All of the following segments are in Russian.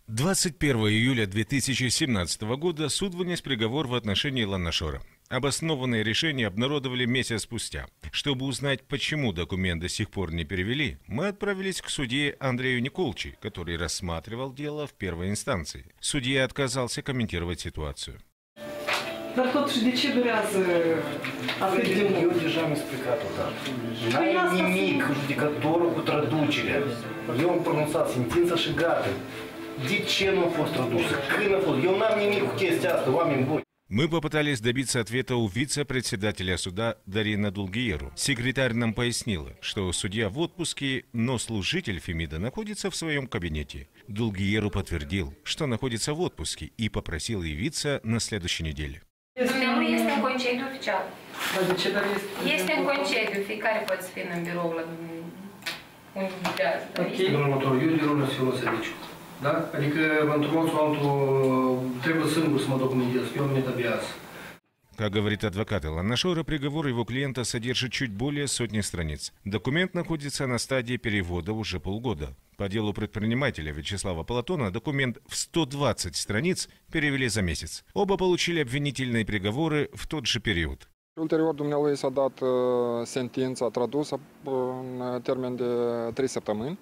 21 июля 2017 года суд вынес приговор в отношении Ланнашора. Обоснованное решение обнародовали месяц спустя. Чтобы узнать, почему документ до сих пор не перевели, мы отправились к судье Андрею Николчи, который рассматривал дело в первой инстанции. Судья отказался комментировать ситуацию. Dar totuși, de ce durează atât de mult? Eu deja am explicat-o, dar n-ai nimic cu judecătorul cu traducerea. Eu am pronunțat sentința și gata. De ce nu a fost tradusă? Când a fost? Eu n-am nimic cu chestia asta, oameni buni. Мы попытались добиться ответа у вице-председателя суда Дарина Дулгиеру. Секретарь нам пояснила, что судья в отпуске, но служитель Фемида находится в своем кабинете. Дулгиеру подтвердил, что находится в отпуске и попросил явиться на следующей неделе. Dumnealui este în concediu oficial. Este în concediu, fiecare poate să fie în birou la unde lucrează. Domnul următor, eu de lună să fiu la serviciu. Da? Adică, într-un mod sau altul, trebuie singur să mă documentez. Eu nu обязан. Как говорит адвокат Ланнашора, приговор его клиента содержит чуть более сотни страниц. Документ находится на стадии перевода уже полгода. По делу предпринимателя Вячеслава Платона документ в 120 страниц перевели за месяц. Оба получили обвинительные приговоры в тот же период. Ulterior, dumnealui s-a dat sentința tradusă în termen de 3 săptămâni,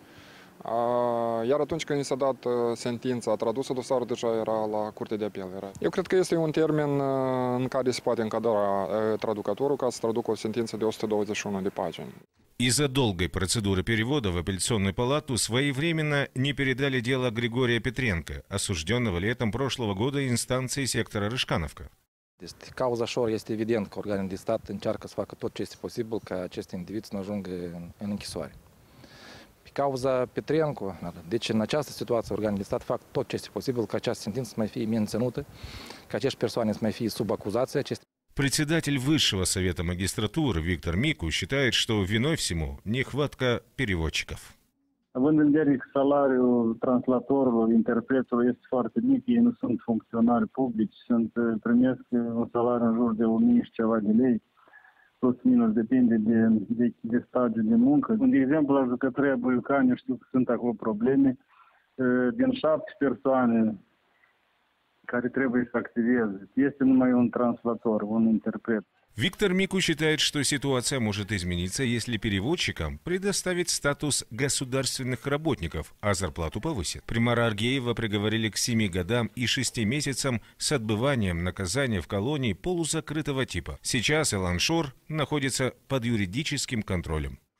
iar atunci când i s-a dat sentința tradusă, dosarul deja era la Curtea de Apel. Eu cred că este un termen în care se poate încadra traducătorul ca să traducă o sentință de 121 de pagini. Из-за долгой процедуры перевода в апелляционную палату своевременно не передали дело Григория Петренко, осужденного летом прошлого года инстанцией сектора Рыжкановка. Cauza Șor este evident că organele de stat încearcă să facă tot ce este posibil ca acest individ să nu ajungă în închisoare. Pe cauza Petrenco, deci în această situație organele de stat fac tot ce este posibil ca această sentință să mai fie menținută, ca acești persoane să mai fie sub acuzație. Председатель Высшего совета магистратуры Виктор Мику считает, что виной всему нехватка переводчиков. Având în vedere că salariul translatorilor, interpreților este foarte mic, ei nu sunt funcționari publici, primesc un salariu în jur de 1000 și ceva de lei, plus minus, depinde de stadiul de muncă. De exemplu, la jucătoria Buiucani, știu că sunt acolo probleme, din 7 persoane care trebuie să activeze, este numai un translator, un interpret. Виктор Мику считает, что ситуация может измениться, если переводчикам предоставить статус государственных работников, а зарплату повысят. Примара Аргеева приговорили к 7 годам и 6 месяцам с отбыванием наказания в колонии полузакрытого типа. Сейчас Ланнашор находится под юридическим контролем.